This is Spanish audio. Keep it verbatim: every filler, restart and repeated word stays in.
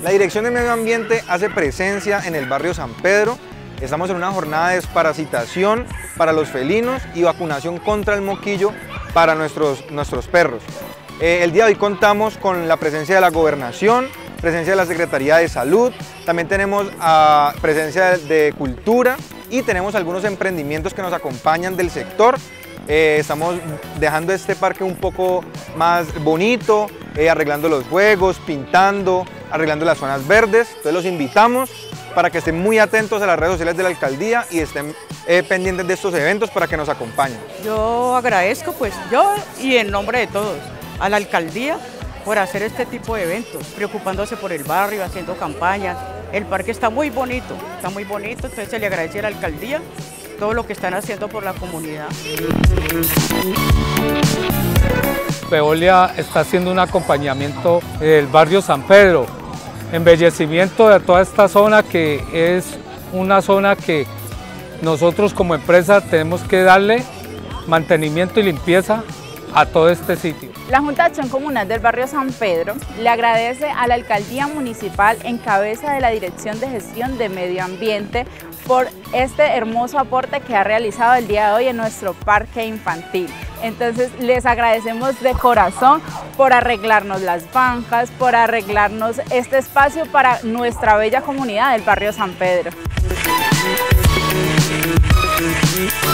La Dirección de Medio Ambiente hace presencia en el barrio San Pedro. Estamos en una jornada de desparasitación para los felinos y vacunación contra el moquillo para nuestros, nuestros perros. Eh, el día de hoy contamos con la presencia de la Gobernación, presencia de la Secretaría de Salud, también tenemos uh, presencia de, de Cultura y tenemos algunos emprendimientos que nos acompañan del sector. Eh, estamos dejando este parque un poco más bonito, eh, arreglando los juegos, pintando, arreglando las zonas verdes. Entonces los invitamos para que estén muy atentos a las redes sociales de la alcaldía y estén eh, pendientes de estos eventos para que nos acompañen. Yo agradezco, pues yo y en nombre de todos, a la alcaldía por hacer este tipo de eventos, preocupándose por el barrio, haciendo campañas. El parque está muy bonito, está muy bonito, entonces se le agradece a la alcaldía todo lo que están haciendo por la comunidad. Veolia está haciendo un acompañamiento del barrio San Pedro, embellecimiento de toda esta zona, que es una zona que nosotros como empresa tenemos que darle mantenimiento y limpieza a todo este sitio. La Junta de Acción Comunal del barrio San Pedro le agradece a la Alcaldía Municipal en cabeza de la Dirección de Gestión de Medio Ambiente por este hermoso aporte que ha realizado el día de hoy en nuestro parque infantil. Entonces les agradecemos de corazón por arreglarnos las bancas, por arreglarnos este espacio para nuestra bella comunidad del barrio San Pedro.